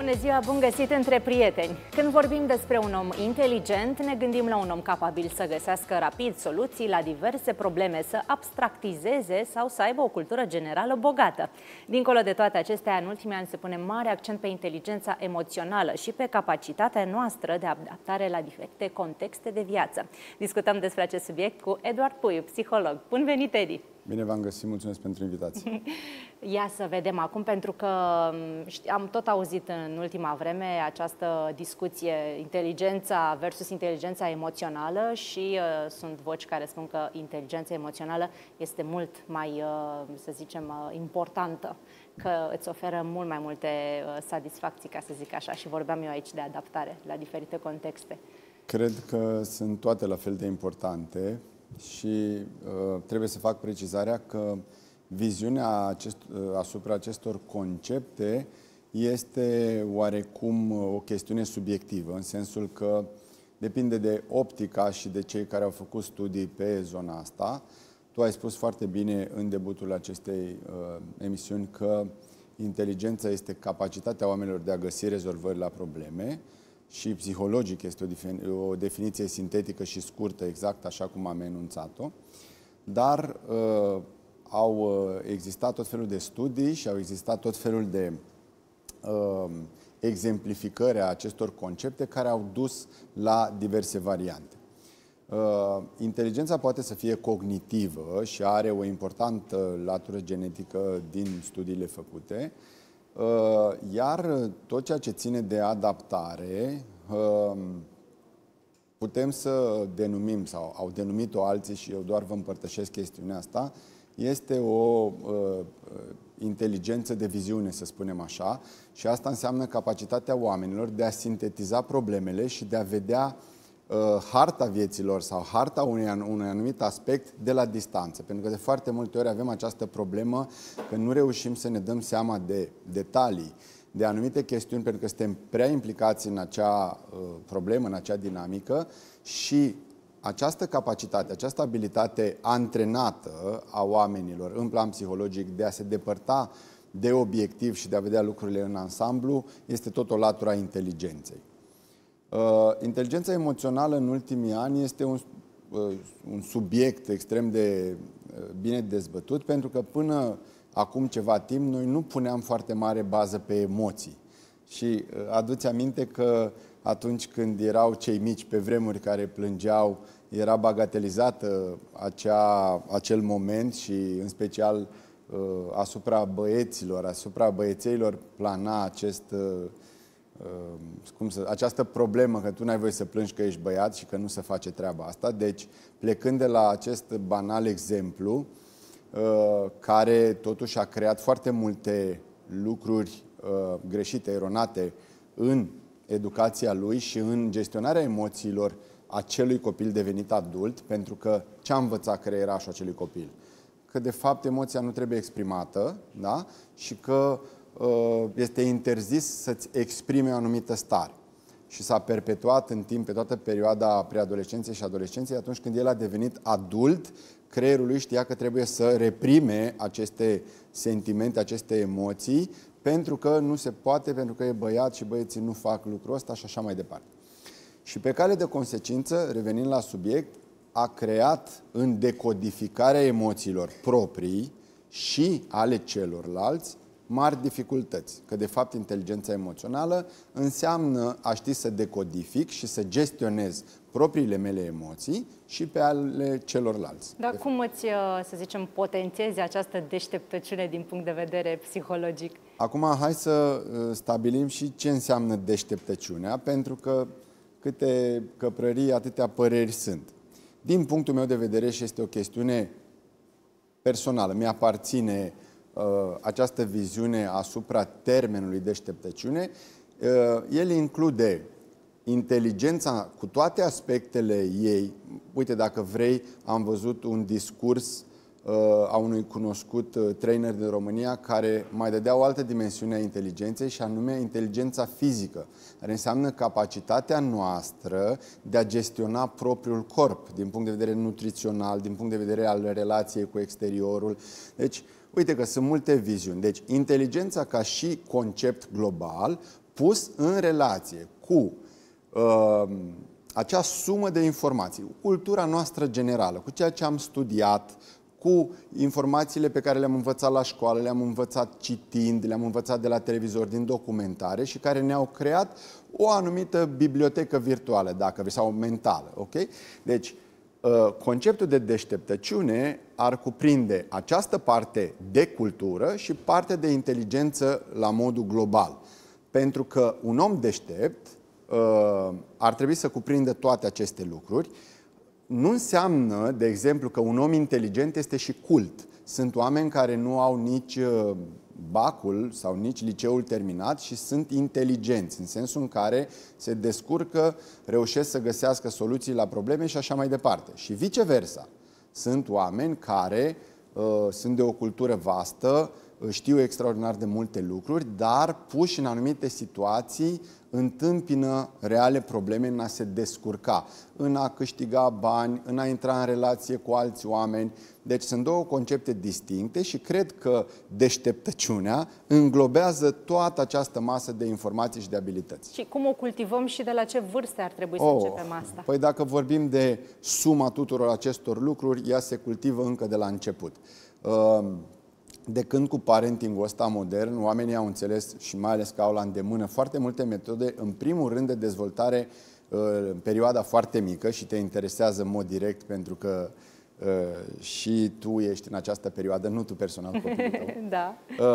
Bună ziua, bun găsit între prieteni! Când vorbim despre un om inteligent, ne gândim la un om capabil să găsească rapid soluții la diverse probleme, să abstractizeze sau să aibă o cultură generală bogată. Dincolo de toate acestea, în ultimii ani se pune mare accent pe inteligența emoțională și pe capacitatea noastră de adaptare la diferite contexte de viață. Discutăm despre acest subiect cu Eduard Puiu, psiholog. Bun venit, Edi! Bine v-am găsit, mulțumesc pentru invitație. Ia să vedem acum, pentru că am tot auzit în ultima vreme această discuție, inteligența versus inteligența emoțională și sunt voci care spun că inteligența emoțională este mult mai, să zicem, importantă, că îți oferă mult mai multe satisfacții, ca să zic așa, și vorbeam eu aici de adaptare la diferite contexte. Cred că sunt toate la fel de importante și trebuie să fac precizarea că viziunea asupra acestor concepte este oarecum o chestiune subiectivă, în sensul că depinde de optica și de cei care au făcut studii pe zona asta. Tu ai spus foarte bine în debutul acestei emisiuni că inteligența este capacitatea oamenilor de a găsi rezolvări la probleme și psihologic este o definiție sintetică și scurtă, exact așa cum am enunțat-o, dar au existat tot felul de studii și au existat tot felul de exemplificări a acestor concepte care au dus la diverse variante. Inteligența poate să fie cognitivă și are o importantă latură genetică din studiile făcute, iar tot ceea ce ține de adaptare putem să denumim, sau au denumit-o alții și eu doar vă împărtășesc chestiunea asta, este o inteligență de viziune, să spunem așa, și asta înseamnă capacitatea oamenilor de a sintetiza problemele și de a vedea harta vieților sau harta unui anumit aspect de la distanță. Pentru că de foarte multe ori avem această problemă că nu reușim să ne dăm seama de detalii, de anumite chestiuni, pentru că suntem prea implicați în acea problemă, în acea dinamică, și această capacitate, această abilitate antrenată a oamenilor în plan psihologic de a se depărta de obiectiv și de a vedea lucrurile în ansamblu este tot o latură a inteligenței. Inteligența emoțională în ultimii ani este un subiect extrem de bine dezbătut, pentru că până acum ceva timp noi nu puneam foarte mare bază pe emoții. Și aduți aminte că atunci când erau cei mici pe vremuri care plângeau, era bagatelizată acel moment și în special asupra băieților, asupra băiețeilor plana această problemă că tu n-ai voie să plângi că ești băiat și că nu se face treaba asta. Deci, plecând de la acest banal exemplu, care totuși a creat foarte multe lucruri greșite, eronate în educația lui și în gestionarea emoțiilor acelui copil devenit adult, pentru că ce a învățat creierașul acelui copil? Că de fapt emoția nu trebuie exprimată, da? Și că este interzis să-ți exprime o anumită stare. Și s-a perpetuat în timp, pe toată perioada preadolescenței și adolescenței, atunci când el a devenit adult, creierul lui știa că trebuie să reprime aceste sentimente, aceste emoții, pentru că nu se poate, pentru că e băiat și băieții nu fac lucrul ăsta și așa mai departe. Și pe cale de consecință, revenind la subiect, a creat în decodificarea emoțiilor proprii și ale celorlalți mari dificultăți. Că de fapt inteligența emoțională înseamnă a ști să decodific și să gestionez propriile mele emoții și pe ale celorlalți. Dar cum îți, să zicem, potențiezi această deșteptăciune din punct de vedere psihologic? Acum hai să stabilim și ce înseamnă deșteptăciunea, pentru că câte căprării, atâtea păreri sunt. Din punctul meu de vedere, și este o chestiune personală, mi-aparține această viziune asupra termenului deșteptăciune, el include inteligența cu toate aspectele ei. Uite, dacă vrei, am văzut un discurs a unui cunoscut trainer din România care mai dădea o altă dimensiune a inteligenței, și anume inteligența fizică, care înseamnă capacitatea noastră de a gestiona propriul corp din punct de vedere nutrițional, din punct de vedere al relației cu exteriorul. Deci, uite că sunt multe viziuni. Deci, inteligența ca și concept global pus în relație cu acea sumă de informații, cultura noastră generală, cu ceea ce am studiat, cu informațiile pe care le-am învățat la școală, le-am învățat citind, le-am învățat de la televizor, din documentare și care ne-au creat o anumită bibliotecă virtuală, dacă vreți, sau mentală. Okay? Deci, conceptul de deșteptăciune ar cuprinde această parte de cultură și parte de inteligență la modul global. Pentru că un om deștept ar trebui să cuprindă toate aceste lucruri. Nu înseamnă, de exemplu, că un om inteligent este și cult. Sunt oameni care nu au nici bacul sau nici liceul terminat și sunt inteligenți, în sensul în care se descurcă, reușesc să găsească soluții la probleme și așa mai departe. Și viceversa. Sunt oameni care sunt de o cultură vastă, știu extraordinar de multe lucruri, dar puși în anumite situații întâmpină reale probleme în a se descurca, în a câștiga bani, în a intra în relație cu alți oameni. Deci sunt două concepte distincte și cred că deșteptăciunea înglobează toată această masă de informații și de abilități. Și cum o cultivăm și de la ce vârste ar trebui să începem asta? Păi dacă vorbim de suma tuturor acestor lucruri, ea se cultivă încă de la început. De când cu parentingul ăsta modern, oamenii au înțeles și mai ales că au la îndemână foarte multe metode, în primul rând de dezvoltare în perioada foarte mică și te interesează în mod direct pentru că și tu ești în această perioadă, nu tu personal, copilul tău. Da.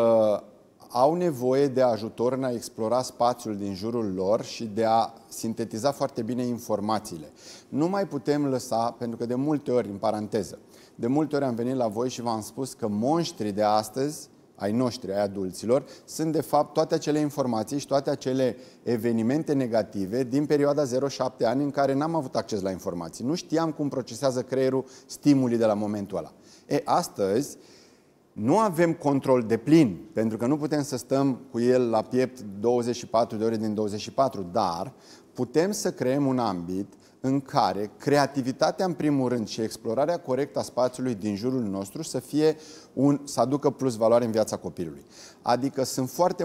Au nevoie de ajutor în a explora spațiul din jurul lor și de a sintetiza foarte bine informațiile. Nu mai putem lăsa, pentru că de multe ori, în paranteză, de multe ori am venit la voi și v-am spus că monștrii de astăzi, ai noștri, ai adulților, sunt de fapt toate acele informații și toate acele evenimente negative din perioada 0-7 ani în care n-am avut acces la informații. Nu știam cum procesează creierul stimulii de la momentul ăla. Astăzi nu avem control deplin, pentru că nu putem să stăm cu el la piept 24 de ore din 24, dar putem să creăm un ambit în care creativitatea în primul rând și explorarea corectă a spațiului din jurul nostru să aducă plus valoare în viața copilului. Adică sunt foarte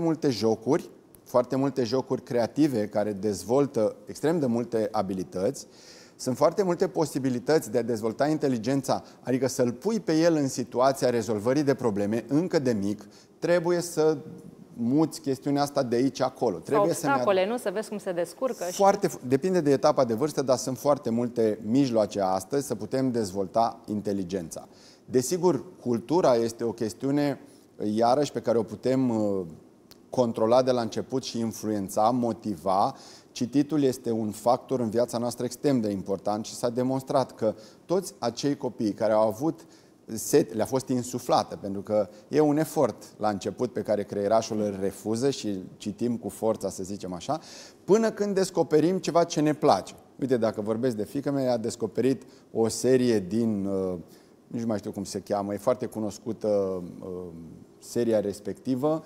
multe jocuri creative care dezvoltă extrem de multe abilități. Sunt foarte multe posibilități de a dezvolta inteligența, adică să-l pui pe el în situația rezolvării de probleme încă de mic. Trebuie să muți chestiunea asta de aici acolo. Trebuie obstacole, nu? Să vezi cum se descurcă. Depinde de etapa de vârstă, dar sunt foarte multe mijloace astăzi să putem dezvolta inteligența. Desigur, cultura este o chestiune, iarăși, pe care o putem controla de la început și influența, motiva. Cititul este un factor în viața noastră extrem de important și s-a demonstrat că toți acei copii care au avut le-a fost insuflată, pentru că e un efort la început pe care creierașul îl refuză și citim cu forța, să zicem așa, până când descoperim ceva ce ne place. Uite, dacă vorbesc de fiica mea, a descoperit o serie din, nu mai știu cum se cheamă, e foarte cunoscută seria respectivă,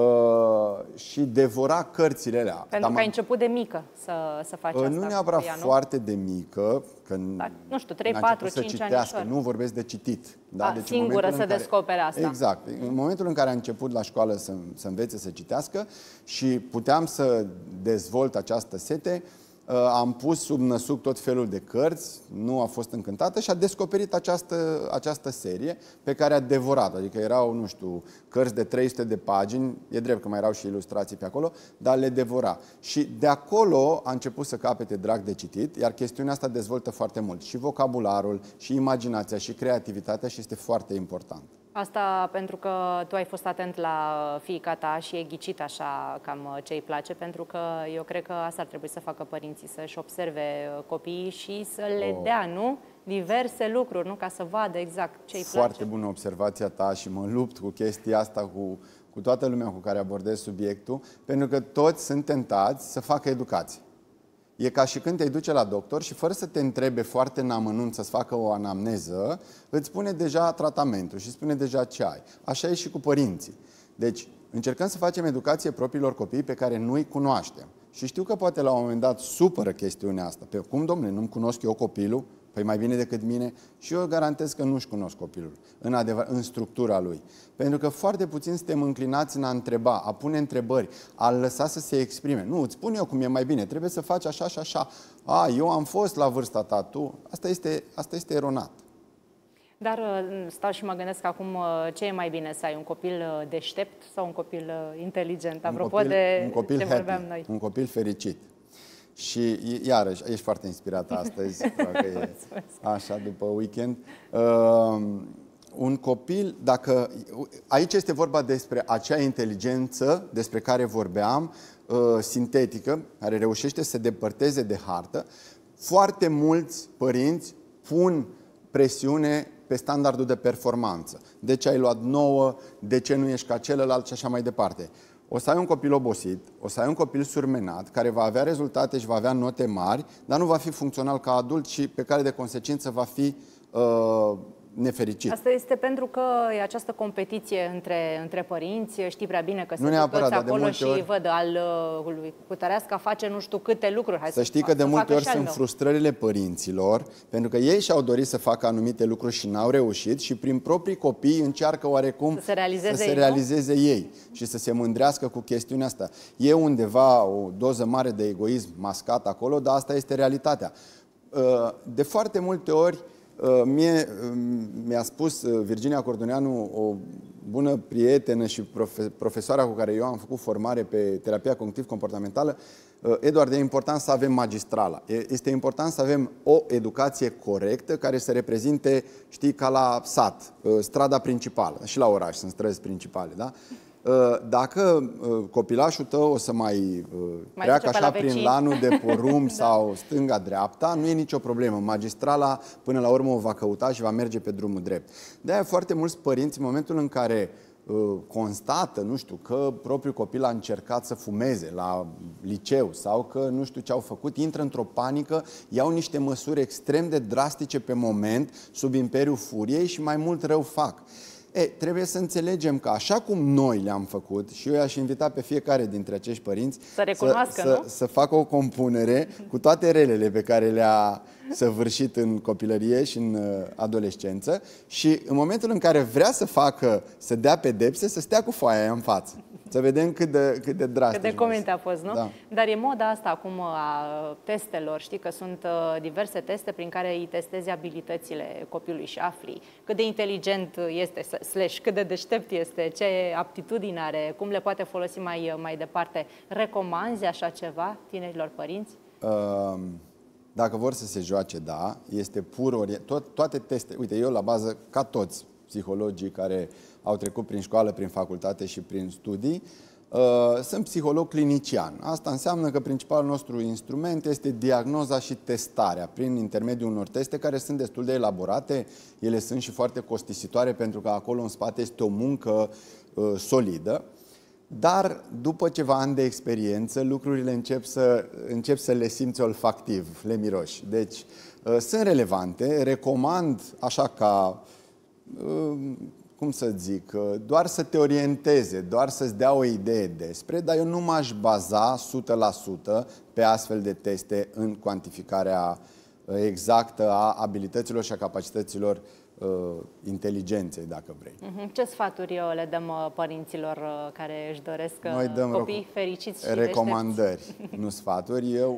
și devora cărțile alea. Pentru că ai început de mică să faci asta. Nu neapărat foarte de mică, că nu știu, 3, 4, 5 ani. Nu vorbesc de citit. Da? Deci singură să descopere asta. Exact. În momentul în care a început la școală să învețe să citească și puteam să dezvolt această sete, am pus sub năsuc tot felul de cărți, nu a fost încântată și a descoperit această serie pe care a devorat. Adică erau, nu știu, cărți de 300 de pagini, e drept că mai erau și ilustrații pe acolo, dar le devora. Și de acolo a început să capete drag de citit, iar chestiunea asta dezvoltă foarte mult. Și vocabularul, și imaginația, și creativitatea și este foarte important. Asta pentru că tu ai fost atent la fiica ta și e ghicit așa cam ce îi place, pentru că eu cred că asta ar trebui să facă părinții, să-și observe copiii și să le dea, nu? Diverse lucruri, nu? Ca să vadă exact ce îi place. Foarte bună observația ta și mă lupt cu chestia asta, cu toată lumea cu care abordez subiectul, pentru că toți sunt tentați să facă educație. E ca și când te duce la doctor și fără să te întrebe foarte în amănunt să-ți facă o anamneză, îți spune deja tratamentul și spune deja ce ai. Așa e și cu părinții. Deci, încercăm să facem educație propriilor copii pe care nu-i cunoaștem. Și știu că poate la un moment dat supără chestiunea asta. Pe cum, domnule, nu-mi cunosc eu copilul? Păi mai bine decât mine? Și eu garantez că nu-și cunosc copilul în structura lui. Pentru că foarte puțin suntem înclinați în a întreba, a pune întrebări, a-l lăsa să se exprime. Nu, îți spun eu cum e mai bine, trebuie să faci așa și așa. Eu am fost la vârsta ta, tu. Asta este eronat. Dar stau și mă gândesc acum ce e mai bine, să ai un copil deștept sau un copil inteligent, apropo de ce vorbeam noi. Un copil fericit. Și iarăși, ești foarte inspirată astăzi, că e așa după weekend. Un copil, aici este vorba despre acea inteligență despre care vorbeam, sintetică, care reușește să se depărteze de hartă. Foarte mulți părinți pun presiune pe standardul de performanță. De ce ai luat 9, de ce nu ești ca celălalt și așa mai departe. O să ai un copil obosit, o să ai un copil surmenat, care va avea rezultate și va avea note mari, dar nu va fi funcțional ca adult și pe care de consecință va fi nefericit. Asta este pentru că e această competiție între părinți, știi prea bine că sunt toți acolo și văd al lui Cutăreasca face nu știu câte lucruri. Să știi că de multe ori sunt frustrările părinților, pentru că ei și-au dorit să facă anumite lucruri și n-au reușit și prin proprii copii încearcă oarecum să se realizeze ei și să se mândrească cu chestiunea asta. E undeva o doză mare de egoism mascat acolo, dar asta este realitatea. De foarte multe ori mi-a spus Virginia Cordoneanu, o bună prietenă și profesoara cu care eu am făcut formare pe terapia cognitiv-comportamentală, Eduard, e important să avem magistrala. Este important să avem o educație corectă care să reprezinte, știi, ca la sat, strada principală. Și la oraș sunt străzi principale, da? Dacă copilașul tău o să mai treacă așa prin lanul de porumb sau stânga-dreapta, nu e nicio problemă. Magistrala până la urmă o va căuta și va merge pe drumul drept. De-aia foarte mulți părinți, în momentul în care constată, nu știu, că propriul copil a încercat să fumeze la liceu sau că nu știu ce au făcut, intră într-o panică, iau niște măsuri extrem de drastice pe moment, sub imperiul furiei și mai mult rău fac. Trebuie să înțelegem că așa cum noi le-am făcut, și eu i-aș invita pe fiecare dintre acești părinți să facă o compunere cu toate relele pe care le-a săvârșit în copilărie și în adolescență și în momentul în care vrea să dea pedepse, să stea cu foaia aia în față. Să vedem cât de drastic. Cât de comente a fost, nu? Da. Dar e moda asta acum a testelor. Știi că sunt diverse teste prin care îi testezi abilitățile copilului și afli cât de inteligent este, cât de deștept este, ce aptitudini are, cum le poate folosi mai departe. Recomanzi așa ceva tinerilor părinți? Dacă vor să se joace, da. Este pur toate teste. Uite, eu la bază, ca toți psihologii care au trecut prin școală, prin facultate și prin studii, sunt psiholog clinician. Asta înseamnă că principalul nostru instrument este diagnoza și testarea prin intermediul unor teste care sunt destul de elaborate. Ele sunt și foarte costisitoare pentru că acolo în spate este o muncă solidă. Dar după ceva ani de experiență, lucrurile încep să le simți olfactiv, le miroși. Deci sunt relevante, recomand așa ca, cum să zic, doar să te orienteze, doar să-ți dea o idee despre, dar eu nu m-aș baza 100% pe astfel de teste în cuantificarea exactă a abilităților și a capacităților inteligenței, dacă vrei. Ce sfaturi le dăm părinților care își doresc copii fericiți și recomandări, nu sfaturi. Eu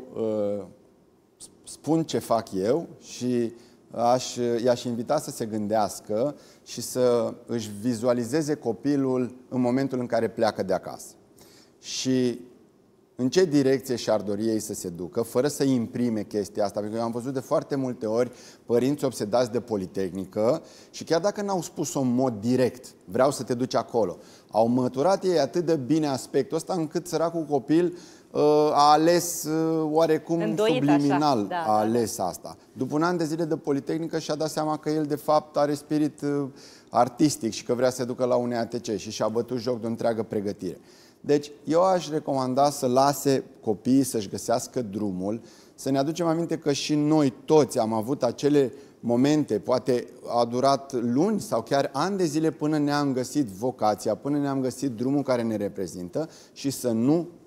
spun ce fac eu și i-aș invita să se gândească și să își vizualizeze copilul în momentul în care pleacă de acasă. Și în ce direcție și-ar dori ei să se ducă, fără să imprime chestia asta. Pentru că eu am văzut de foarte multe ori părinți obsedați de Politehnică și chiar dacă n-au spus-o în mod direct, vreau să te duci acolo, au măturat ei atât de bine aspectul ăsta încât săracul copil a ales oarecum îndoit subliminal, așa. A ales asta. După un an de zile de Politehnică și-a dat seama că el de fapt are spirit artistic și că vrea să se ducă la UNEATC și și-a bătut joc de o întreagă pregătire. Deci eu aș recomanda să lase copiii să-și găsească drumul, să ne aducem aminte că și noi toți am avut acele momente, poate a durat luni sau chiar ani de zile până ne-am găsit vocația, până ne-am găsit drumul care ne reprezintă și să nu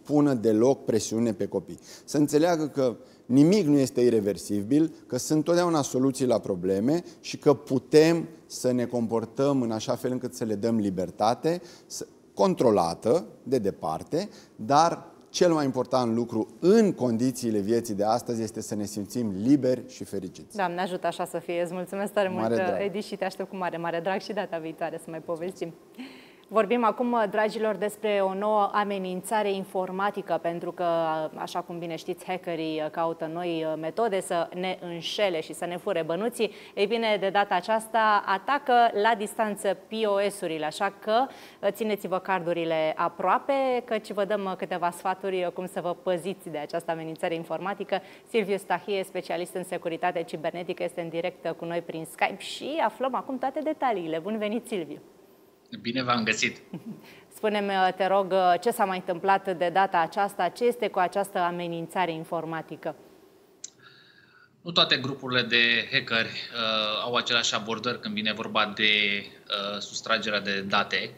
pună deloc presiune pe copii. Să înțeleagă că nimic nu este ireversibil, că sunt totdeauna soluții la probleme și că putem să ne comportăm în așa fel încât să le dăm libertate, controlată, de departe, dar cel mai important lucru în condițiile vieții de astăzi este să ne simțim liberi și fericiți. Doamne ajută așa să fie. Îți mulțumesc tare mult, Edi, și te aștept cu mare drag și data viitoare să mai povestim. Vorbim acum, dragilor, despre o nouă amenințare informatică, pentru că, așa cum bine știți, hackerii caută noi metode să ne înșele și să ne fure bănuții. Ei bine, de data aceasta atacă la distanță POS-urile, așa că țineți-vă cardurile aproape, căci vă dăm câteva sfaturi cum să vă păziți de această amenințare informatică. Silviu Stahie, specialist în securitate cibernetică, este în direct cu noi prin Skype și aflăm acum toate detaliile. Bun venit, Silviu! Bine v-am găsit! Spune-mi, te rog, ce s-a mai întâmplat de data aceasta? Ce este cu această amenințare informatică? Nu toate grupurile de hackeri au aceleași abordări când vine vorba de sustragerea de date.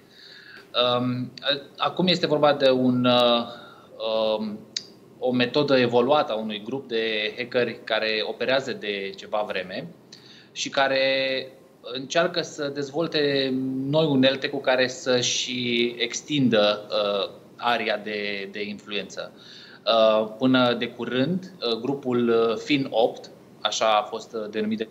Acum este vorba de o metodă evoluată a unui grup de hackeri care operează de ceva vreme și care încearcă să dezvolte noi unelte cu care să-și extindă area de influență. Până de curând, grupul Fin8, așa a fost denumit,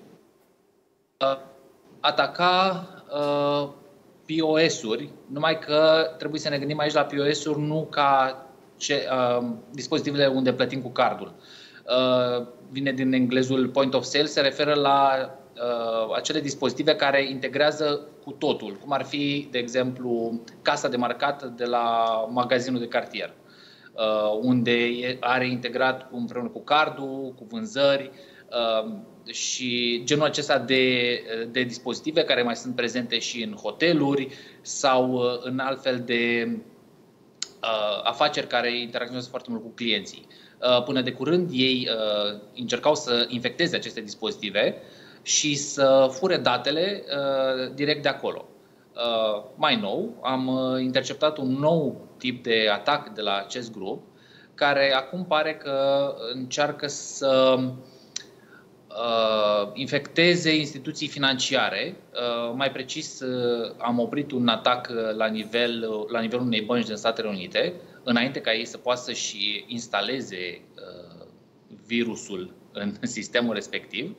ataca POS-uri, numai că trebuie să ne gândim aici la POS-uri nu ca dispozitivele unde plătim cu cardul. Vine din englezul point of sale, se referă la acele dispozitive care integrează cu totul, cum ar fi, de exemplu, casa de marcat de la magazinul de cartier, unde are integrat împreună cu cardul, cu vânzări și genul acesta de dispozitive care mai sunt prezente și în hoteluri sau în altfel de afaceri care interacționează foarte mult cu clienții. Până de curând ei încercau să infecteze aceste dispozitive și să fure datele direct de acolo. Mai nou, am interceptat un nou tip de atac de la acest grup, care acum pare că încearcă să infecteze instituții financiare. Mai precis, am oprit un atac la nivelul unei bănci din Statele Unite, înainte ca ei să poată să-și instaleze virusul în sistemul respectiv.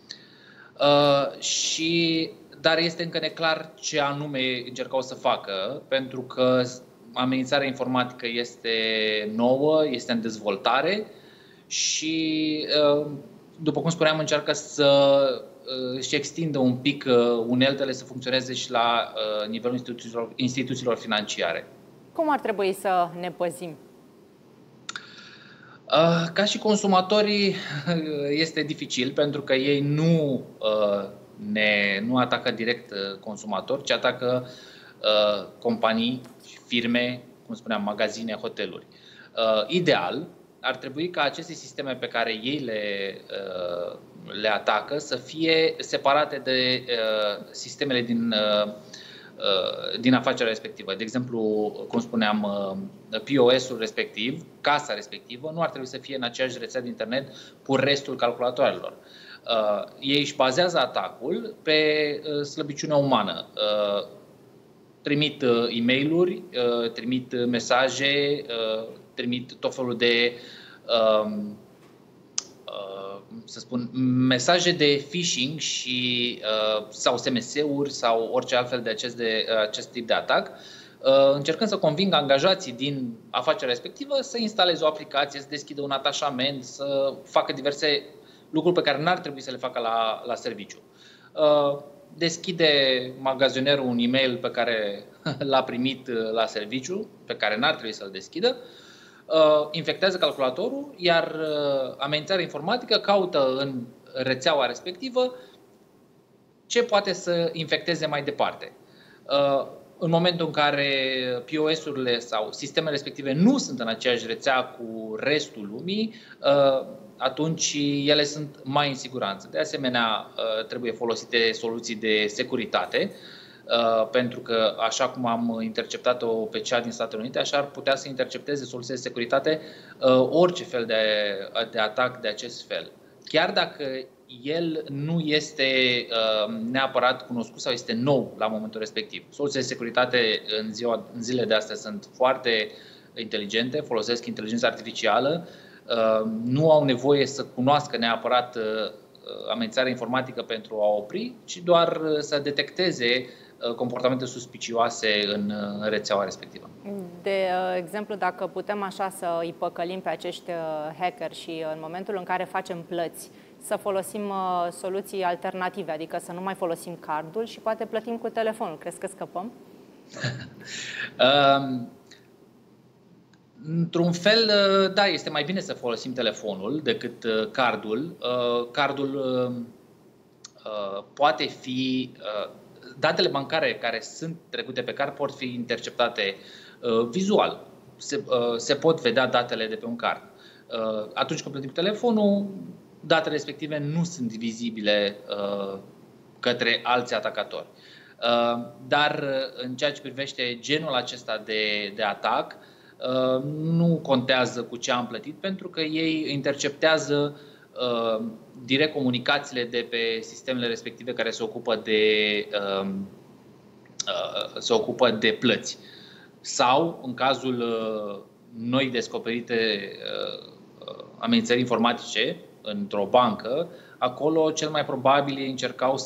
Dar este încă neclar ce anume încercau să facă, pentru că amenințarea informatică este nouă, este în dezvoltare și, după cum spuneam, încearcă să își extindă un pic uneltele să funcționeze și la nivelul instituțiilor financiare. Cum ar trebui să ne păzim? Ca și consumatorii este dificil, pentru că ei nu atacă direct consumatori, ci atacă companii, firme, cum spuneam, magazine, hoteluri. Ideal, ar trebui ca aceste sisteme pe care ei le atacă să fie separate de sistemele din afacerea respectivă. De exemplu, cum spuneam, POS-ul respectiv, casa respectivă, nu ar trebui să fie în aceeași rețea de internet cu restul calculatoarelor. Ei își bazează atacul pe slăbiciunea umană. Trimit e-mail-uri, trimit mesaje, trimit tot felul de să spun, mesaje de phishing sau SMS-uri sau orice altfel de acest tip de atac, încercând să convingă angajații din afacerea respectivă să instaleze o aplicație, să deschidă un atașament, să facă diverse lucruri pe care n-ar trebui să le facă la serviciu. Deschide magazionerul un e-mail pe care l-a primit la serviciu, pe care n-ar trebui să-l deschidă, infectează calculatorul, iar amenințarea informatică caută în rețeaua respectivă ce poate să infecteze mai departe. În momentul în care POS-urile sau sistemele respective nu sunt în aceeași rețea cu restul lumii, atunci ele sunt mai în siguranță. De asemenea, trebuie folosite soluții de securitate pentru că, așa cum am interceptat-o pe cea din Statele Unite, așa ar putea să intercepteze soluții de securitate orice fel de atac de acest fel. Chiar dacă el nu este neapărat cunoscut sau este nou la momentul respectiv. Soluțiile de securitate în zilele de astea sunt foarte inteligente, folosesc inteligența artificială, nu au nevoie să cunoască neapărat amenințarea informatică pentru a opri, ci doar să detecteze comportamente suspicioase în rețeaua respectivă. De exemplu, dacă putem așa să îi păcălim pe acești hacker și în momentul în care facem plăți, să folosim soluții alternative, adică să nu mai folosim cardul și poate plătim cu telefonul. Crezi că scăpăm? Într-un fel, da, este mai bine să folosim telefonul decât cardul. Cardul poate fi... Datele bancare care sunt trecute pe card pot fi interceptate vizual. Se pot vedea datele de pe un card. Atunci când plătim cu telefonul, datele respective nu sunt vizibile către alți atacatori. Dar în ceea ce privește genul acesta de atac, nu contează cu ce am plătit, pentru că ei interceptează direct comunicațiile de pe sistemele respective care se ocupă de plăți. Sau, în cazul noi descoperite amenințări informatice într-o bancă, acolo cel mai probabil ei încercau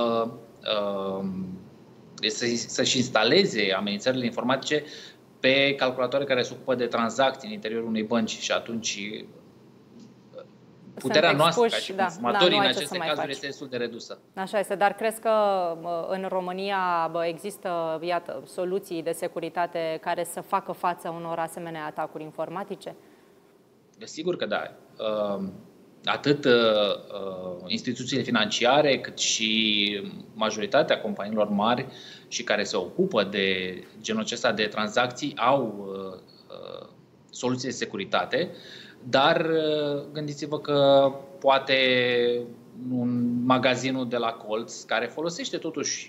să-și instaleze amenințările informatice pe calculatoare care se ocupă de tranzacții în interiorul unei bănci și atunci puterea noastră ca și consumatorii în aceste cazuri este destul de redusă. Așa este, dar crezi că în România există, iată, soluții de securitate care să facă față unor asemenea atacuri informatice? Sigur că da. Atât instituțiile financiare, cât și majoritatea companiilor mari și care se ocupă de genul acesta de tranzacții au soluții de securitate, dar gândiți-vă că poate un magazinul de la colț care folosește totuși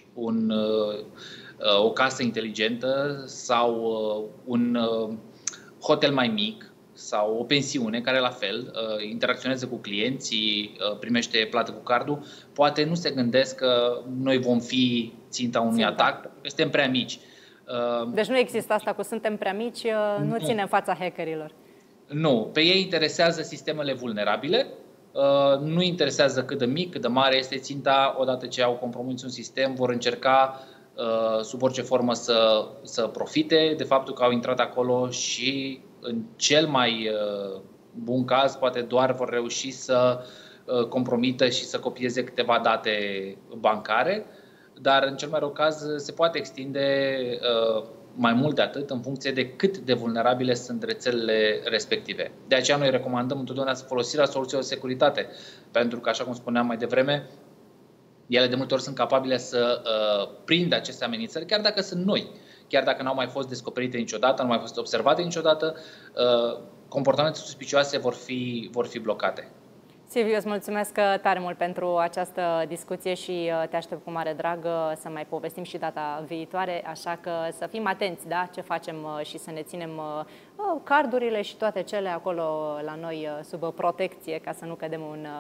o casă inteligentă sau un hotel mai mic sau o pensiune care la fel interacționează cu clienții, primește plată cu cardul, poate nu se gândesc că noi vom fi ținta unui atac, pentru că suntem prea mici. Deci nu există asta cu suntem prea mici, nu ține în fața hackerilor. Nu, pe ei interesează sistemele vulnerabile, nu interesează cât de mic, cât de mare este ținta. Odată ce au compromis un sistem, vor încerca sub orice formă să profite de faptul că au intrat acolo și în cel mai bun caz poate doar vor reuși să compromită și să copieze câteva date bancare, dar în cel mai rău caz se poate extinde mai mult de atât în funcție de cât de vulnerabile sunt rețelele respective. De aceea noi recomandăm întotdeauna folosirea soluțiilor de securitate, pentru că, așa cum spuneam mai devreme, ele de multe ori sunt capabile să prindă aceste amenințări, chiar dacă sunt noi, chiar dacă nu au mai fost descoperite niciodată, nu au mai fost observate niciodată, comportamente suspicioase vor fi blocate. Silviu, îți mulțumesc tare mult pentru această discuție și te aștept cu mare drag să mai povestim și data viitoare, așa că să fim atenți, da, ce facem și să ne ținem cardurile și toate cele acolo la noi sub protecție, ca să nu cădem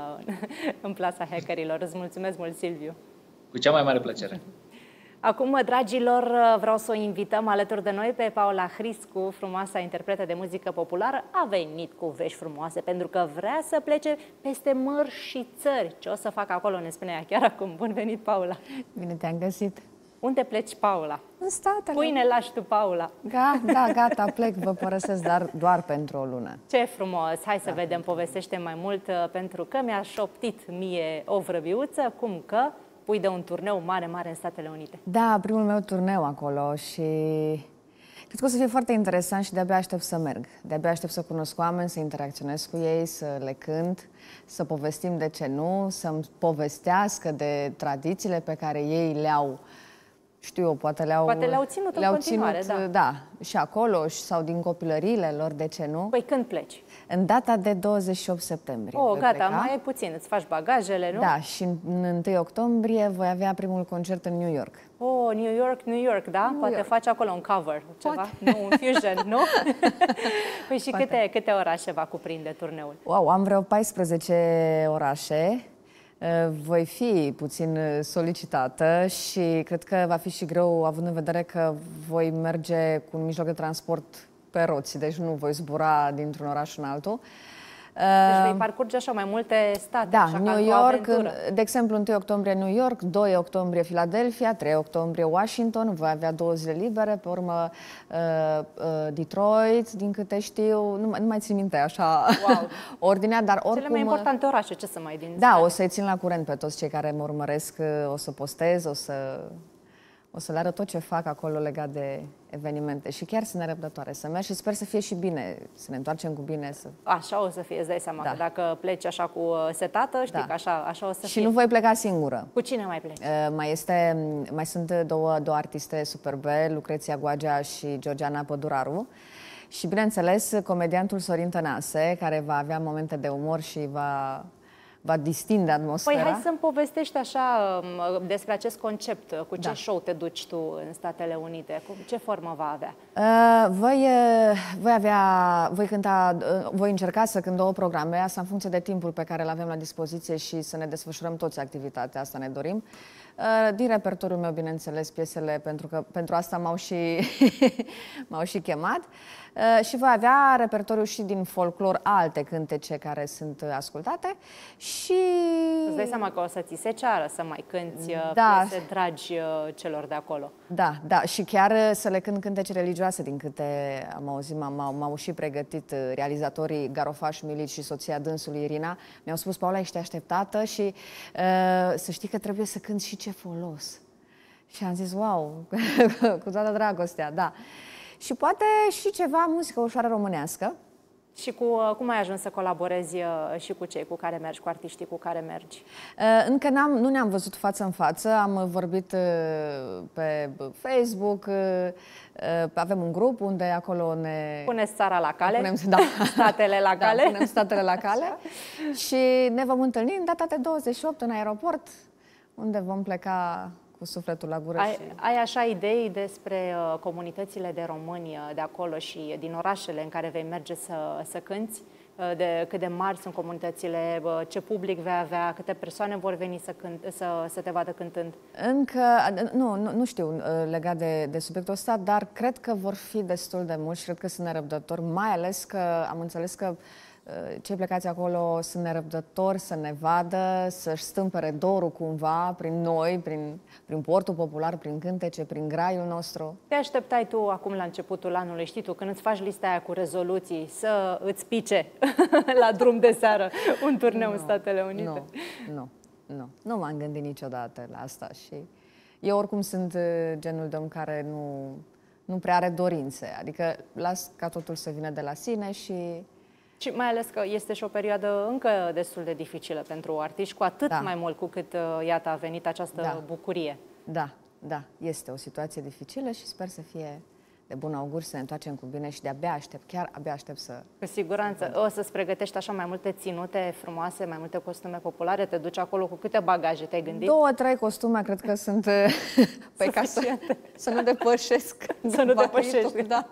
în plasa hackerilor. Îți mulțumesc mult, Silviu. Cu cea mai mare plăcere. Acum, dragilor, vreau să o invităm alături de noi pe Paula Hriscu, frumoasa interpretă de muzică populară. A venit cu vești frumoase pentru că vrea să plece peste mări și țări. Ce o să facă acolo ne spune ea chiar acum. Bun venit, Paula! Bine te-am găsit! Unde pleci, Paula? În statele. Pui ne lași tu, Paula. Da, gata, plec, vă părăsesc, dar doar pentru o lună. Ce frumos! Hai să vedem, povestește mai mult, pentru că mi-a șoptit mie o vrăbiuță, cum că pui de un turneu mare în Statele Unite. Da, primul meu turneu acolo și cred că o să fie foarte interesant și de-abia aștept să merg. De-abia aștept să cunosc oameni, să interacționez cu ei, să le cânt, să povestim de ce nu, să-mi povestească de tradițiile pe care ei le au știu eu, poate le-au ținut în continuare, da, și acolo sau din copilăriile lor, de ce nu? Păi când pleci? În data de 28 septembrie. Gata, mai e puțin, îți faci bagajele, nu? Da, și în 1 octombrie voi avea primul concert în New York. New York, da? Poate faci acolo un cover, ceva, nu, un fusion, nu? Păi și câte orașe va cuprinde turneul? Wow, am vreo 14 orașe. Voi fi puțin solicitată și cred că va fi și greu, având în vedere că voi merge cu un mijloc de transport pe roți, deci nu voi zbura dintr-un oraș în altul. Deci vei parcurge așa mai multe state, da, așa, New York, de exemplu 1 octombrie New York, 2 octombrie Philadelphia, 3 octombrie Washington, voi avea 2 zile libere, pe urmă Detroit, din câte știu, nu mai țin minte așa ordinea, dar oricum... Cele mai importante orașe, ce să mai din Da, o să-i țin la curent pe toți cei care mă urmăresc, o să postez, o să le arăt tot ce fac acolo legat de evenimente și chiar sunt nerăbdătoare să merg și sper să fie și bine, să ne întoarcem cu bine. Așa o să fie, îți dai seama că dacă pleci așa cu setată, știi că așa o să fie. Și nu voi pleca singură. Cu cine mai pleci? Mai sunt două artiste superbe, Lucreția Goagea și Georgiana Păduraru. Și bineînțeles, comediantul Sorin Tănase, care va avea momente de umor și va distinde atmosfera. Păi hai să-mi povestești așa despre acest concept. Cu ce show te duci tu în Statele Unite? Ce formă va avea? Voi încerca să cânt 2 programe, asta în funcție de timpul pe care îl avem la dispoziție și să ne desfășurăm toți activitatea, asta ne dorim. Din repertoriul meu, bineînțeles, piesele, pentru că pentru asta m-au și chemat. Și voi avea repertoriu și din folclor, alte cântece care sunt ascultate și... Îți dai seama că o să ți se ceară să mai cânti piese dragi celor de acolo. Da, și chiar să le cânt cântece religioase, din câte am auzit, m-au și pregătit realizatorii Garofaș Milici și soția dânsului Irina. Mi-au spus, Paula, ești așteptată și să știi că trebuie să cânti și ce folos. Și am zis, wow, cu toată dragostea, da. Și poate și ceva muzică ușoară românească. Și cum ai ajuns să colaborezi și cu cei cu care mergi, cu artiștii cu care mergi? Încă nu ne-am văzut față în față, am vorbit pe Facebook, avem un grup unde acolo ne... Puneți țara la cale, statele la cale. Da, punem statele la cale și ne vom întâlni în data de 28 în aeroport, unde vom pleca cu sufletul la gură. Ai așa idei despre comunitățile de români de acolo și din orașele în care vei merge să cânți? De cât de mari sunt comunitățile, ce public vei avea, câte persoane vor veni să te vadă cântând? Încă nu știu legat de subiectul ăsta, dar cred că vor fi destul de mulți și cred că sunt nerăbdători, mai ales că am înțeles că cei plecați acolo sunt nerăbdători să ne vadă, să-și stâmpere dorul cumva prin noi, prin portul popular, prin cântece, prin graiul nostru. Te așteptai tu acum la începutul anului, știi tu, când îți faci lista aia cu rezoluții, să îți pice la drum de seară un turneu în Statele Unite? Nu m-am gândit niciodată la asta și eu oricum sunt genul de om care nu prea are dorințe, adică las ca totul să vină de la sine și mai ales că este și o perioadă încă destul de dificilă pentru artiști, cu atât mai mult cu cât, iată, a venit această bucurie. Da, este o situație dificilă și sper să fie de bun augur, să ne întoarcem cu bine și chiar abia aștept să... Cu siguranță. O să-ți pregătești așa mai multe ținute frumoase, mai multe costume populare, te duci acolo cu câte bagaje te-ai gândit? 2-3 costume, cred că sunt pe casă, să nu depășesc. Să nu depășești. Da.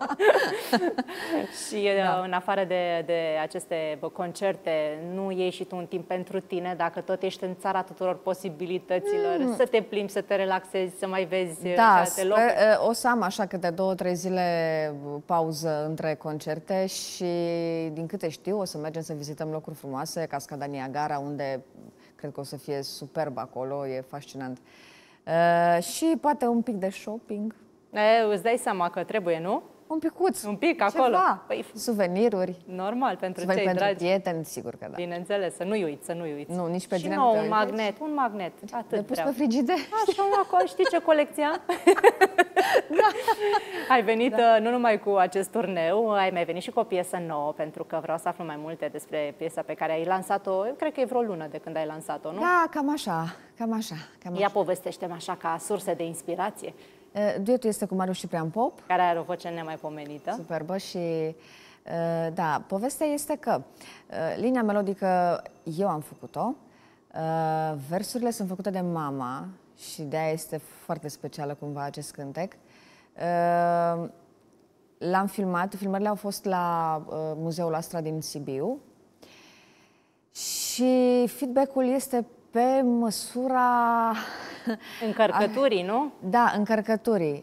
Și în afară de aceste concerte, nu iei și tu un timp pentru tine, dacă tot ești în țara tuturor posibilităților, să te plimbi, să te relaxezi, să mai vezi alte locuri? O să am așa câte 2-3 zile pauză între concerte și, din câte știu, o să mergem să vizităm locuri frumoase, Cascada Niagara, unde cred că o să fie superb acolo, e fascinant. Și poate un pic de shopping. Îți dai seama că trebuie, nu? Un picuț. Un pic acolo. Ceva. suveniruri. Normal, pentru cei dragi. Prieteni, sigur că da. Bineînțeles, să nu uiți. Nu, nici pe și nou, un magnet. Atât de pus pe frigider. Așa, acolo, știi ce colecția? Da. Ai venit nu numai cu acest turneu, ai mai venit și cu o piesă nouă, pentru că vreau să aflu mai multe despre piesa pe care ai lansat-o. Cred că e vreo lună de când ai lansat-o, nu? Da, cam așa. Ia povestește-mi așa ca surse de inspirație. Duetul este cu Marius Ciprian Pop. Care are o voce nemaipomenită. Superbă și... Da, povestea este că linia melodică eu am făcut-o, versurile sunt făcute de mama și de-aia este foarte specială cumva acest cântec. L-am filmat, filmările au fost la Muzeul Astra din Sibiu și feedback-ul este pe măsura... Încărcăturii, nu? Da, încărcăturii.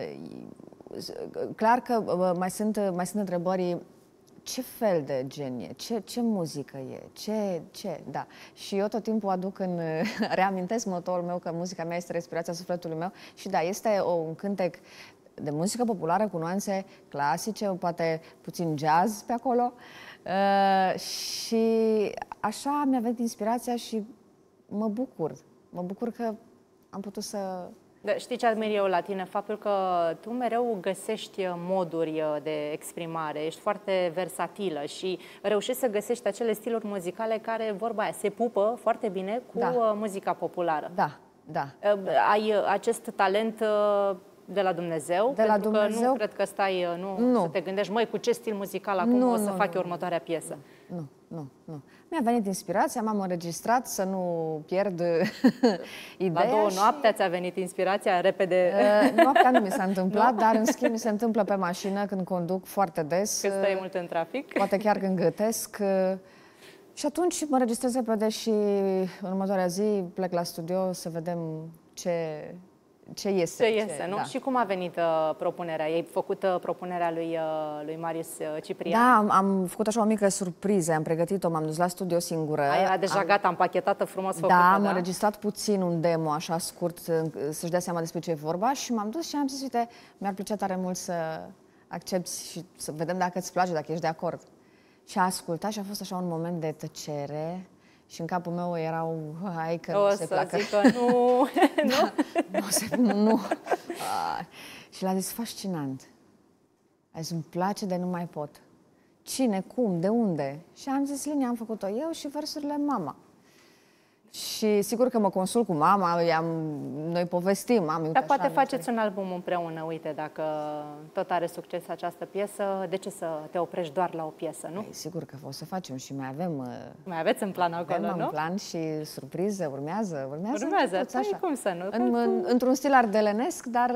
Clar că mai sunt întrebări, ce fel de gen e, ce muzică e, ce, da. Și eu tot timpul reamintesc motorul meu că muzica mea este respirația sufletului meu și da, este un cântec de muzică populară cu nuanțe clasice, poate puțin jazz pe acolo și așa mi-a venit inspirația și mă bucur că am putut să... Da, știi ce admir eu la tine? Faptul că tu mereu găsești moduri de exprimare, ești foarte versatilă și reușești să găsești acele stiluri muzicale care, vorba aia, se pupă foarte bine cu muzica populară. Da. Ai acest talent de la Dumnezeu? Pentru că nu cred că stai, nu să te gândești, măi, cu ce stil muzical acum o să fac eu următoarea piesă. Nu. Mi-a venit inspirația, m-am înregistrat să nu pierd ideea. La 2 noapte ți-a venit inspirația repede? Noaptea nu mi s-a întâmplat, dar în schimb mi se întâmplă pe mașină când conduc foarte des. Când stai mult în trafic? Poate chiar când gătesc. Și atunci mă înregistrez repede și în următoarea zi plec la studio să vedem ce iese, nu? Da. Și cum a venit propunerea? Ai făcut propunerea lui Marius Ciprian? Da, am făcut așa o mică surpriză, am pregătit-o, m-am dus la studio singură. Era deja gata, împachetată, frumos făcută, da? Am înregistrat puțin un demo, așa scurt, să-și dea seama despre ce e vorba și m-am dus și am zis, uite, mi-ar plăcea tare mult să accepti și să vedem dacă îți place, dacă ești de acord. Și a ascultat și a fost așa un moment de tăcere. Și în capul meu erau, hai că nu se placă. O să zic că nu, nu. Și l-a zis, fascinant. A zis, îmi place de nu mai pot. Cine, cum, de unde? Și am zis, linia am făcut-o eu și versurile mama. Și sigur că mă consult cu mama, noi povestim. Dar poate faceți un album împreună, uite, dacă tot are succes această piesă, de ce să te oprești doar la o piesă, nu? Păi, sigur că o să facem și mai avem... Mai aveți în plan acolo, nu? Avem în plan și surprize, urmează. Păi, cum să nu? Într-un stil ardelenesc, dar...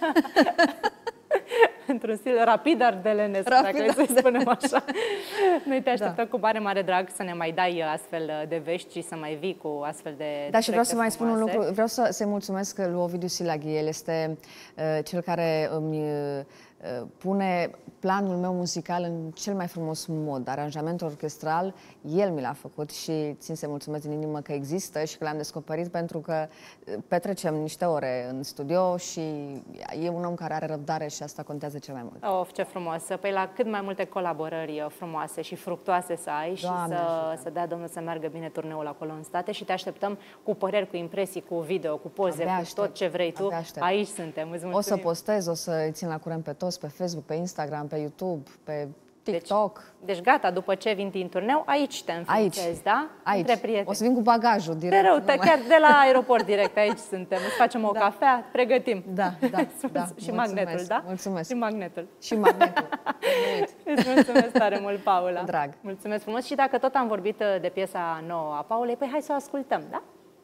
Într-un stil rapid ardelenesc, dacă să spunem așa. Noi te așteptăm cu mare drag să ne mai dai astfel de vești și să mai vii cu astfel de Da, și vreau să mai spun un lucru. Vreau să-i mulțumesc lui Ovidiu Silaghi. El este cel care îmi pune planul meu muzical în cel mai frumos mod. Aranjamentul orchestral, el mi l-a făcut și țin să-i mulțumesc din inimă că există și că l-am descoperit pentru că petrecem niște ore în studio și e un om care are răbdare și asta contează cel mai mult. Of, ce frumos! Păi la cât mai multe colaborări frumoase și fructuoase să ai. Doamne, și să dea Domnul să meargă bine turneul acolo în state și te așteptăm cu păreri, cu impresii, cu video, cu poze, cu tot ce vrei tu. Aici suntem. O să postez, o să-i țin la curent pe toți, pe Facebook, pe Instagram, pe YouTube, pe TikTok. Deci gata, după ce vin din turneu, aici te înființezi, da? Aici. Între prieteni. O să vin cu bagajul direct. De rău, chiar de la aeroport direct, aici suntem. Îți facem o cafea, pregătim. Da. Și magnetul, da? Mulțumesc. Și magnetul. Și magnetul. Îți mulțumesc tare mult, Paula. Drag. Mulțumesc frumos. Și dacă tot am vorbit de piesa nouă a Paulei, păi hai să o ascultăm, da?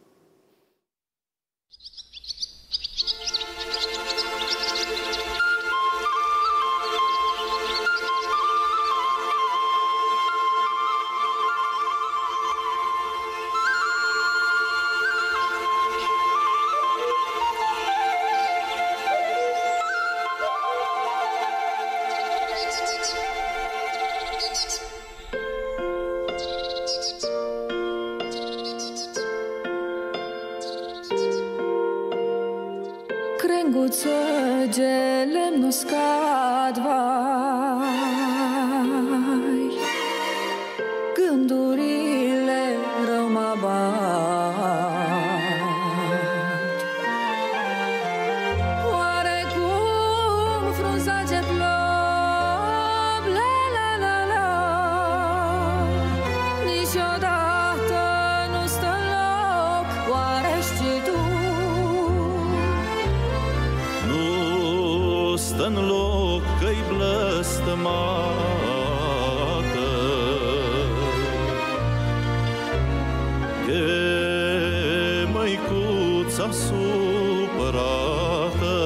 Crenguță de lemn uscat, vai, gândurile rău mă bat. Oarecum frunza ce plop, la la la la, niciodată nu stă în loc. Oare știi tu? Nu de măicuța supărată,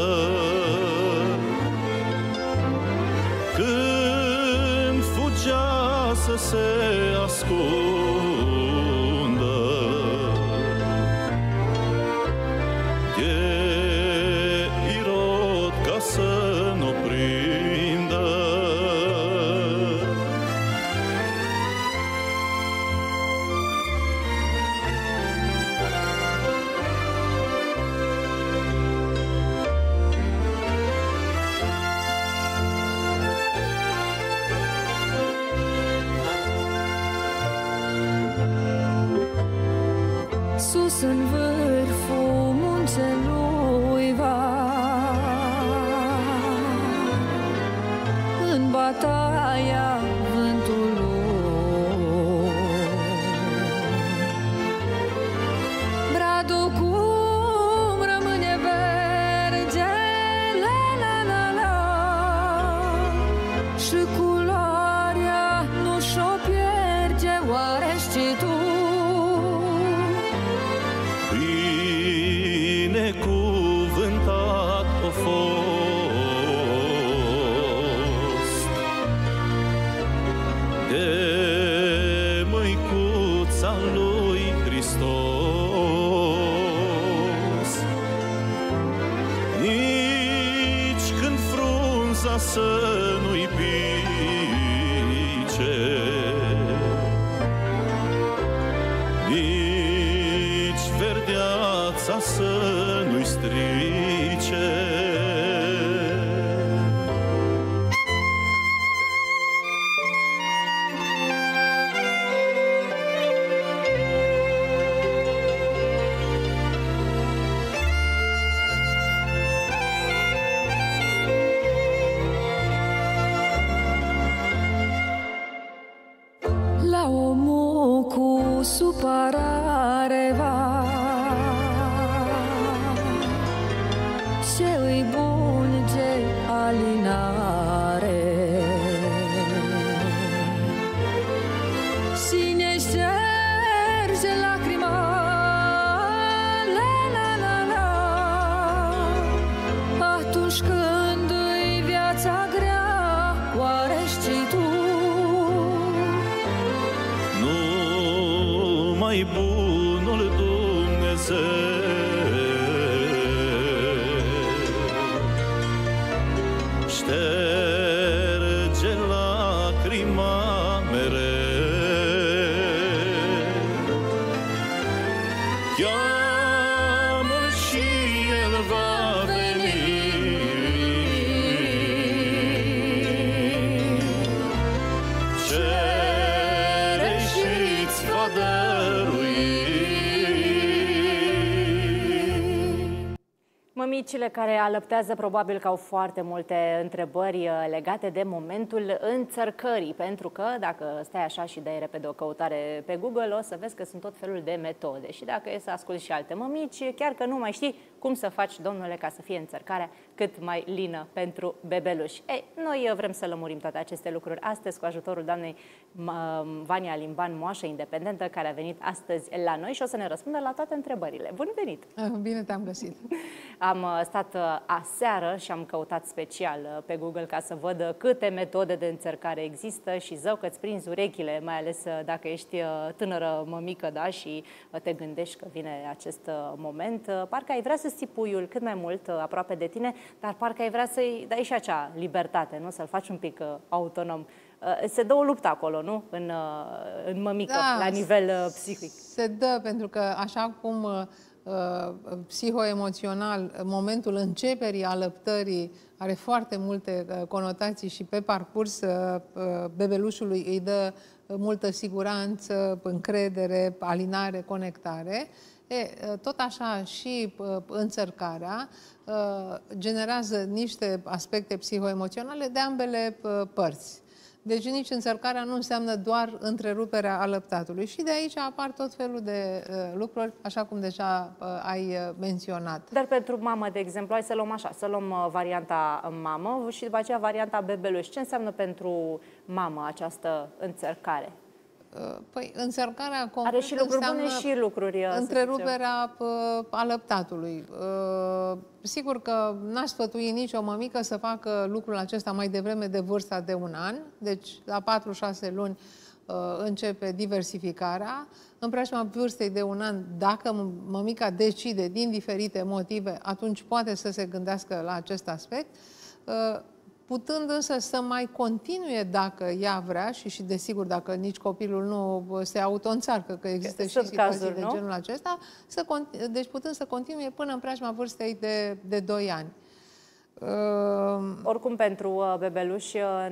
când fugea să se ascundă de Irod ca să n-o prindă. Sus în vârful muncelui în bataia vântului, bradul cum rămâne verge, la la la la, și culoarea nu și-o pierde, oare știi tu? Binecuvântat o fost de măicuța lui Hristos, nici când frunza să nu-i pice, nici verdeața să nu-i strice. La omul cu supărare ce îi bulge alinare și ne șterge lacrima, la la la la, atunci când îi viața grea, oare știi tu? Numai bunul Dumnezeu șterge lacrima mereu. Cheamă-l și el va veni, cere și-ți va dărui. Mămicile care alăptează probabil că au foarte multe întrebări legate de momentul înțărcării, pentru că dacă stai așa și dai repede o căutare pe Google, o să vezi că sunt tot felul de metode. Și dacă e să asculti și alte mămici, chiar că nu mai știi cum să faci, domnule, ca să fie înțărcarea cât mai lină pentru bebeluși. Ei, noi vrem să lămurim toate aceste lucruri astăzi cu ajutorul doamnei Vania Limban, moașă independentă, care a venit astăzi la noi și o să ne răspundă la toate întrebările. Bun venit! Bine te-am găsit! Am stat aseară și am căutat special pe Google ca să văd câte metode de înțărcare există și zău că-ți prinzi urechile, mai ales dacă ești tânără mămică, da, și te gândești că vine acest moment. Parcă ai vrea să ții puiul cât mai mult aproape de tine, dar parcă ai vrea să-i dai și acea libertate, nu? Să-l faci un pic autonom. Se dă o luptă acolo, nu? În mămică, da, la nivel psihic. Se dă, pentru că așa cum psihoemoțional, momentul începerii alăptării are foarte multe conotații și pe parcurs bebelușului îi dă multă siguranță, încredere, alinare, conectare. Tot așa și înțărcarea generează niște aspecte psihoemoționale de ambele părți. Deci nici înțărcarea nu înseamnă doar întreruperea alăptatului. Și de aici apar tot felul de lucruri, așa cum deja ai menționat. Dar pentru mamă, de exemplu, hai să luăm așa, să luăm varianta mamă și după aceea varianta bebeluș. Ce înseamnă pentru mamă această înțărcare? Păi, înțărcarea completă are și lucruri bune și lucruri, întreruperea alăptatului. Sigur că n-aș sfătui nicio mămică să facă lucrul acesta mai devreme de vârsta de 1 an, deci la 4-6 luni începe diversificarea. În preajma vârstei de 1 an, dacă mămica decide din diferite motive, atunci poate să se gândească la acest aspect, putând însă să mai continue dacă ea vrea și desigur dacă nici copilul nu se auto-înțarcă, că există și situații de genul acesta, deci putând să continue până în preajma vârstei de 2 ani. Oricum, pentru bebeluși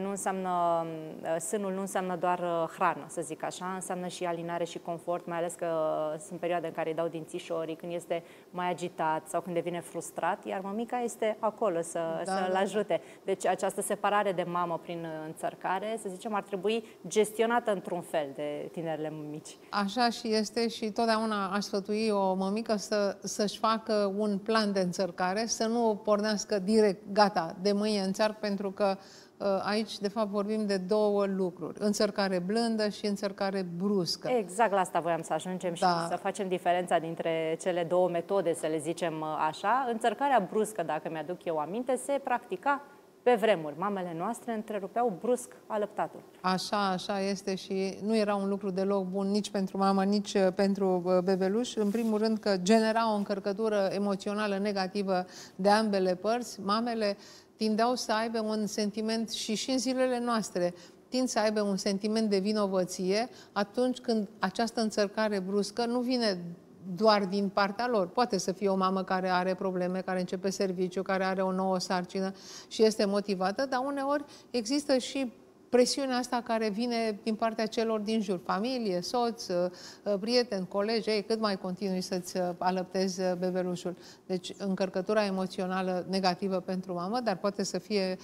sânul nu înseamnă doar hrană, să zic așa, înseamnă și alinare și confort, mai ales că sunt perioade în care îi dau dințișorii, când este mai agitat sau când devine frustrat, iar mămica este acolo să-l ajute. Deci această separare de mamă prin înțărcare, să zicem, ar trebui gestionată într-un fel de tinerile mămici. Așa și este și totdeauna aș sfătui o mămică să-și facă un plan de înțărcare, să nu pornească direct gata, de mâine înțarc, pentru că aici, de fapt, vorbim de 2 lucruri. Înțărcare blândă și înțărcare bruscă. Exact la asta voiam să ajungem și să facem diferența dintre cele 2 metode, să le zicem așa. Înțărcarea bruscă, dacă mi-aduc eu aminte, se practica pe vremuri. Mamele noastre întrerupeau brusc alăptatul. Așa este și nu era un lucru deloc bun nici pentru mamă, nici pentru bebeluș. În primul rând că genera o încărcătură emoțională negativă de ambele părți. Mamele tindeau să aibă un sentiment și în zilele noastre tind să aibă un sentiment de vinovăție atunci când această înțărcare bruscă nu vine doar din partea lor. Poate să fie o mamă care are probleme, care începe serviciu, care are o nouă sarcină și este motivată, dar uneori există și presiunea asta care vine din partea celor din jur, familie, soț, prieteni, colegi, cât mai continui să-ți alăptezi bebelușul. Deci încărcătura emoțională negativă pentru mamă, dar poate să fie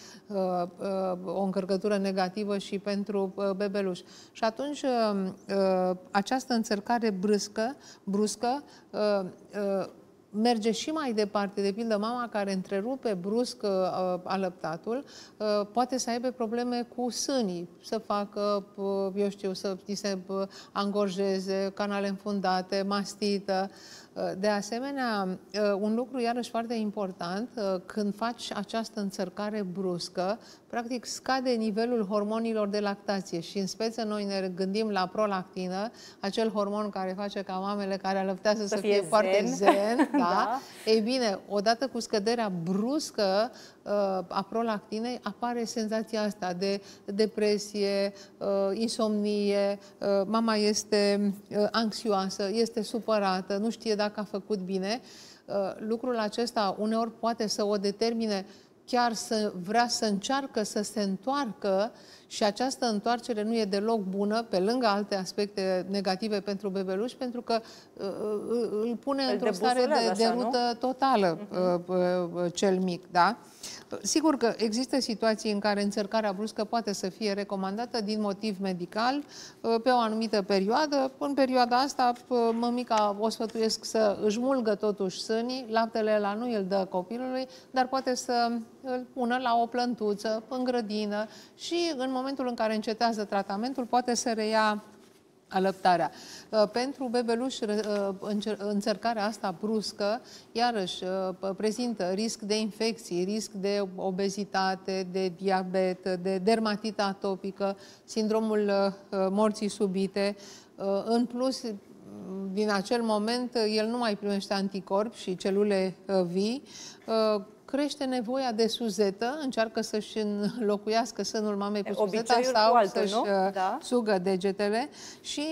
o încărcătură negativă și pentru bebeluș. Și atunci această înțărcare bruscă merge și mai departe. De pildă, mama care întrerupe brusc alăptatul poate să aibă probleme cu sânii, să facă, eu știu, să se angorjeze, canale înfundate, mastită. De asemenea, un lucru iarăși foarte important, când faci această înțărcare bruscă, practic scade nivelul hormonilor de lactație și în speță noi ne gândim la prolactină, acel hormon care face ca mamele care alăptează să fie foarte zen. Da? Ei bine, odată cu scăderea bruscă a prolactinei apare senzația asta de depresie, insomnie, mama este anxioasă, este supărată, nu știe dacă a făcut bine. Lucrul acesta uneori poate să o determine chiar să vrea să încearcă să se întoarcă și această întoarcere nu e deloc bună, pe lângă alte aspecte negative pentru bebeluș, pentru că îl pune într-o stare de derută totală cel mic, da? Sigur că există situații în care înțărcarea bruscă poate să fie recomandată din motiv medical pe o anumită perioadă. În perioada asta, mămica o sfătuiesc să își mulgă totuși sânii, laptele ăla nu îl dă copilului, dar poate să îl pună la o plântuță, în grădină și în momentul în care încetează tratamentul poate să reia alăptarea. Pentru bebeluș, înțărcarea asta bruscă, iarăși, prezintă risc de infecții, risc de obezitate, de diabet, de dermatită atopică, sindromul morții subite. În plus, din acel moment, el nu mai primește anticorpi și celule vii, crește nevoia de suzetă, încearcă să-și înlocuiască sânul mamei cu suzeta sau să-și sugă degetele și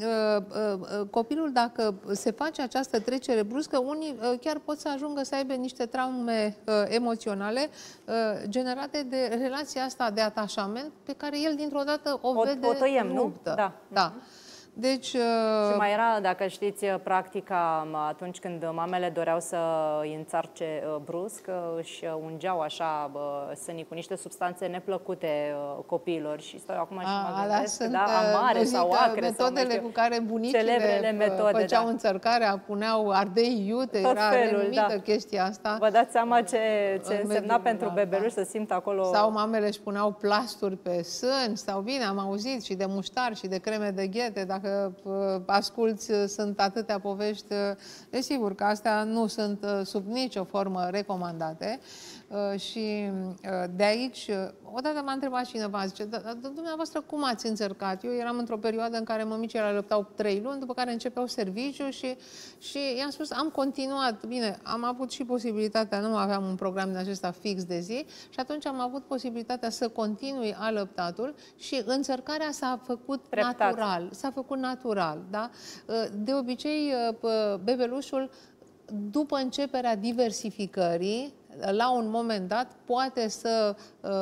copilul, dacă se face această trecere bruscă, unii chiar pot să ajungă să aibă niște traume emoționale generate de relația asta de atașament pe care el dintr-o dată o vede ruptă. Da. Deci, Și mai era, dacă știți, practica atunci când mamele doreau să îi înțarce brusc, își ungeau așa sânii cu niște substanțe neplăcute copiilor și stau acum și mă gândesc, da, amare sau acre. Metodele sau, cu care bunicile făceau înțărcarea, puneau ardei iute, era renumită chestia asta. Vă dați seama ce însemna pentru bebeluș să simtă acolo... Sau mamele își puneau plasturi pe sân, sau bine, am auzit și de muștar și de creme de ghete, dacă asculți, sunt atâtea povești, desigur că astea nu sunt sub nicio formă recomandate. Și de aici, odată m-a întrebat cineva, zice, dumneavoastră cum ați înțărcat? Eu eram într-o perioadă în care mămicile alăptau 3 luni, după care începeau serviciu și i-am spus, am continuat, bine, am avut și posibilitatea, nu aveam un program din acesta fix de zi și atunci am avut posibilitatea să continui alăptatul și înțărcarea s-a făcut natural, s-a făcut natural, da? De obicei, bebelușul, după începerea diversificării, la un moment dat poate să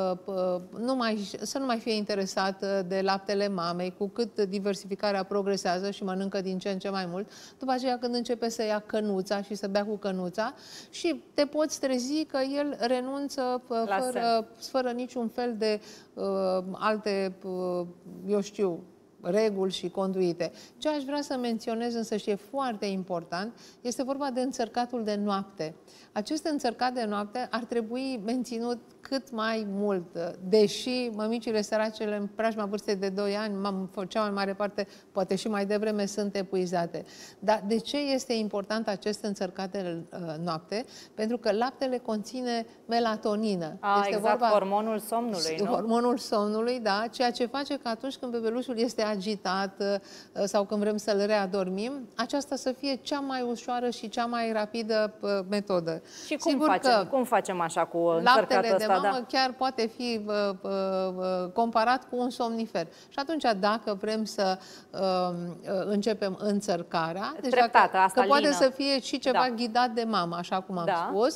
nu mai fie interesat de laptele mamei, cu cât diversificarea progresează și mănâncă din ce în ce mai mult. După aceea când începe să ia cănuța și să bea cu cănuța și te poți trezi că el renunță fără niciun fel de alte, eu știu, reguli și conduite. Ce aș vrea să menționez, însă și e foarte important, este vorba de înțărcatul de noapte. Acest înțărcat de noapte ar trebui menținut cât mai mult, deși mămicile săracele în preajma vârstei de 2 ani, cea mai mare parte, poate și mai devreme, sunt epuizate. Dar de ce este important acest înțărcat de noapte? Pentru că laptele conține melatonină. Este vorba, hormonul somnului, nu? Hormonul somnului, da, ceea ce face că atunci când bebelușul este agitat sau când vrem să-l readormim, aceasta să fie cea mai ușoară și cea mai rapidă metodă. Și cum facem așa cu înțărcatul ăsta? Mamă chiar poate fi comparat cu un somnifer. Și atunci, dacă vrem să începem înțărcarea, deci că poate să fie și ceva ghidat de mamă, așa cum am spus,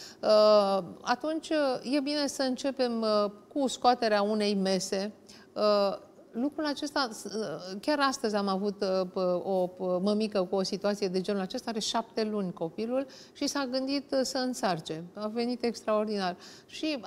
atunci e bine să începem cu scoaterea unei mese. Lucrul acesta, chiar astăzi am avut o mămică cu o situație de genul acesta, are 7 luni copilul și s-a gândit să înțarce. A venit extraordinar. Și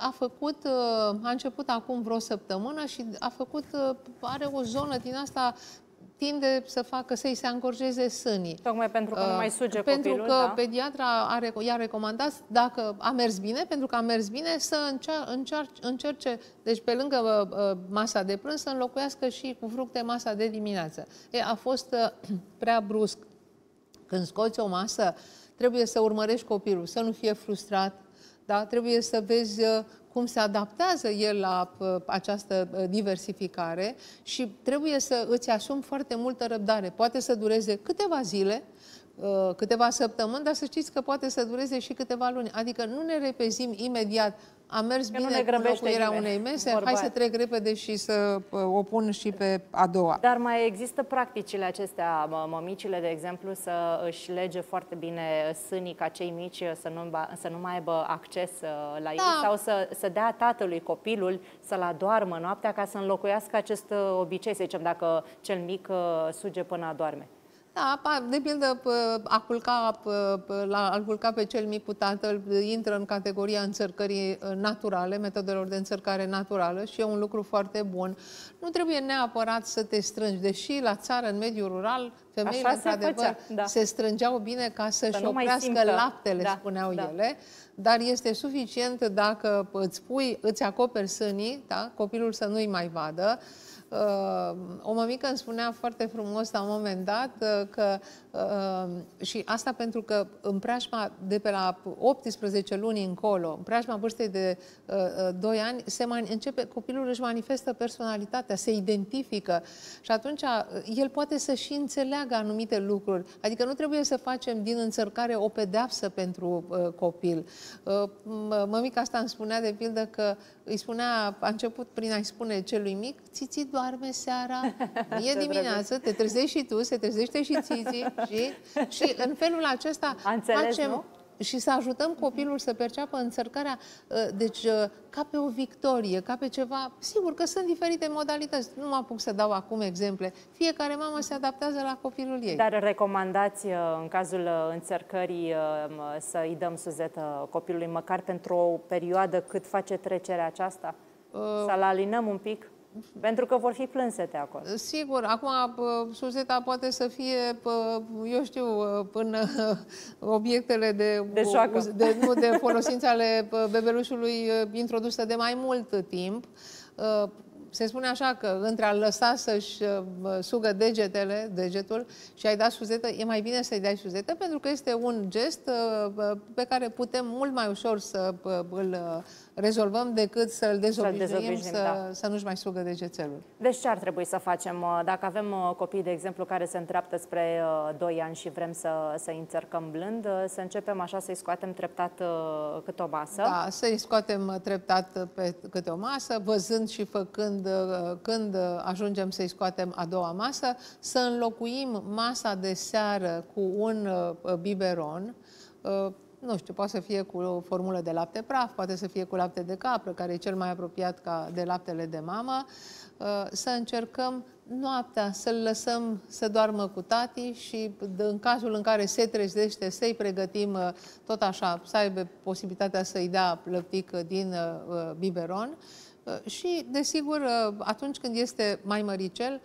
a început acum vreo săptămână și are o zonă din asta, tinde să facă să-i se angorjeze sânii. Tocmai pentru că nu mai suge copilul, pentru că pediatra i-a recomandat, dacă a mers bine, pentru că a mers bine, să încerce, deci pe lângă masa de prânz, să înlocuiască și cu fructe masa de dimineață. A fost prea brusc. Când scoți o masă, trebuie să urmărești copilul, să nu fie frustrat, da? Trebuie să vezi cum se adaptează el la această diversificare și trebuie să îți asumi foarte multă răbdare. Poate să dureze câteva zile, câteva săptămâni, dar să știți că poate să dureze și câteva luni. Adică nu ne repezim imediat. A mers bine cu înlocuirea unei mese, hai să trec repede și să o pun și pe a doua. Dar mai există practicile acestea, mămicile, de exemplu, să își lege foarte bine sânii ca cei mici, să nu mai aibă acces la ei, sau să dea tatălui copilul să-l adoarmă noaptea ca să înlocuiască acest obicei, să zicem, dacă cel mic suge până adorme. Da, de pildă, a-l culca pe cel mic cu tatăl intră în categoria înțărcării naturale, metodelor de înțărcare naturală și e un lucru foarte bun. Nu trebuie neapărat să te strângi, deși la țară, în mediul rural, femeile, într-adevăr, se strângeau bine ca să-și oprească laptele, spuneau ele, dar este suficient dacă îți acoperi sânii, da? Copilul să nu-i mai vadă. O mămică îmi spunea foarte frumos la un moment dat că, și asta pentru că în preajma de pe la 18 luni încolo, în preajma vârstei de 2 ani, copilul își manifestă personalitatea, se identifică și atunci el poate să și înțeleagă anumite lucruri. Adică nu trebuie să facem din înțărcare o pedeapsă pentru copil. Mămica asta îmi spunea de pildă că a început prin a-i spune celui mic, Țiți doarme seara, e dimineață, te trezești și tu, se trezește și Țiți și în felul acesta facem... și să ajutăm copilul să perceapă înțărcarea, deci ca pe o victorie, ca pe ceva. Sigur că sunt diferite modalități, nu mă apuc să dau acum exemple. Fiecare mamă se adaptează la copilul ei. Dar recomandați în cazul înțărcării să-i dăm suzetă copilului măcar pentru o perioadă cât face trecerea aceasta? Să-l alinăm un pic? Pentru că vor fi plânsete acolo. Sigur, acum suzeta poate să fie, eu știu, în obiectele de folosință ale bebelușului introdusă de mai mult timp. Se spune așa că între a lăsa să-și sugă degetul și a-i da suzetă, e mai bine să-i dai suzetă, pentru că este un gest pe care putem mult mai ușor să îl rezolvăm decât să-l dezobișnuim să nu-și mai sugă degețelul. Deci ce ar trebui să facem? Dacă avem copii, de exemplu, care se îndreaptă spre 2 ani și vrem să-i înțărcăm blând, să începem așa să-i scoatem treptat câte o masă? Da, să-i scoatem treptat pe câte o masă, văzând și făcând când ajungem să-i scoatem a doua masă, să înlocuim masa de seară cu un biberon. Nu știu, poate să fie cu o formulă de lapte praf, poate să fie cu lapte de capră, care e cel mai apropiat de laptele de mamă. Să încercăm noaptea să-l lăsăm să doarmă cu tati și în cazul în care se trezește să-i pregătim tot așa, să aibă posibilitatea să-i dea lăptic din biberon. Și, desigur, atunci când este mai măricel,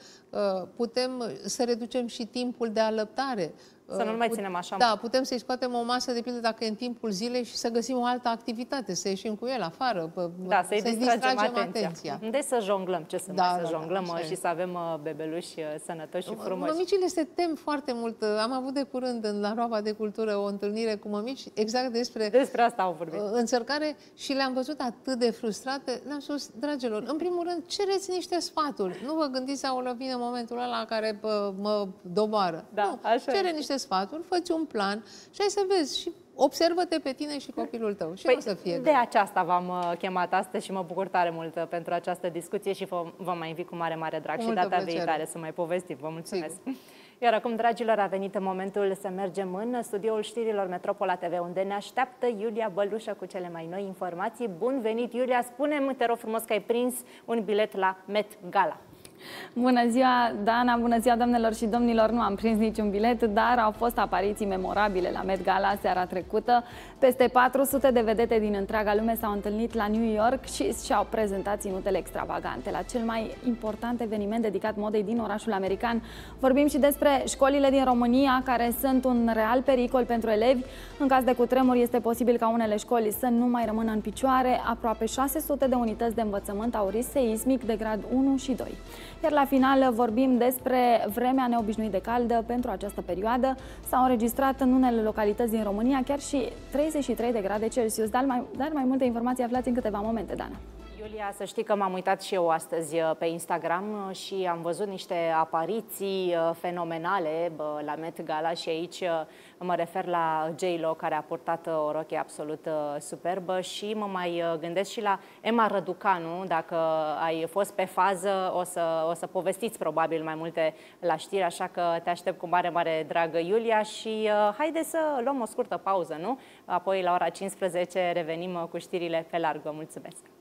putem să reducem și timpul de alăptare. Să nu-l mai ținem așa. Da, putem să-i scoatem o masă, de pildă, dacă e în timpul zilei și să găsim o altă activitate, să ieșim cu el afară, da, să-i distragem atenția. Deci să jonglăm, ce să mai să jonglăm și să avem bebeluși sănătoși și frumoși. Mămicile se tem foarte mult. Am avut de curând la Roaba de Cultură o întâlnire cu mămici exact despre asta au vorbit. Înțărcare și le-am văzut atât de frustrate. Le-am spus, dragilor, în primul rând, cereți niște sfaturi. Nu vă gândiți, aolă, vine momentul ăla care mă doboară. Da, nu, cere niște sfaturi, fă-ți un plan și hai să vezi și observă-te pe tine și copilul tău. Și o să fie de aceasta v-am chemat astăzi și mă bucur tare mult pentru această discuție și vă mai invit cu mare, mare drag și data viitoare să mai povestim. Vă mulțumesc! Sigur. Iar acum, dragilor, a venit momentul să mergem în studioul știrilor Metropola TV, unde ne așteaptă Iulia Bălușă cu cele mai noi informații. Bun venit, Iulia! Spune-mi, te rog frumos, că ai prins un bilet la Met Gala. Bună ziua, Dana, bună ziua, doamnelor și domnilor. Nu am prins niciun bilet, dar au fost apariții memorabile la Met Gala seara trecută. Peste 400 de vedete din întreaga lume s-au întâlnit la New York și și-au prezentat ținutele extravagante la cel mai important eveniment dedicat modei din orașul american. Vorbim și despre școlile din România, care sunt un real pericol pentru elevi. În caz de cutremur, este posibil ca unele școli să nu mai rămână în picioare. Aproape 600 de unități de învățământ au risc seismic de grad 1 și 2. Iar la final vorbim despre vremea neobișnuit de caldă pentru această perioadă. S-au înregistrat în unele localități din România chiar și 33 de grade Celsius. Dar mai multe informații aflați în câteva momente, Dana. Iulia, să știi că m-am uitat și eu astăzi pe Instagram și am văzut niște apariții fenomenale la Met Gala și aici mă refer la J.Lo, care a purtat o rochie absolut superbă și mă mai gândesc și la Emma Răducanu. Dacă ai fost pe fază, o să povestiți probabil mai multe la știri, așa că te aștept cu mare, mare drag, Iulia, și haide să luăm o scurtă pauză, nu? Apoi la ora 15 revenim cu știrile pe larg. Vă mulțumesc!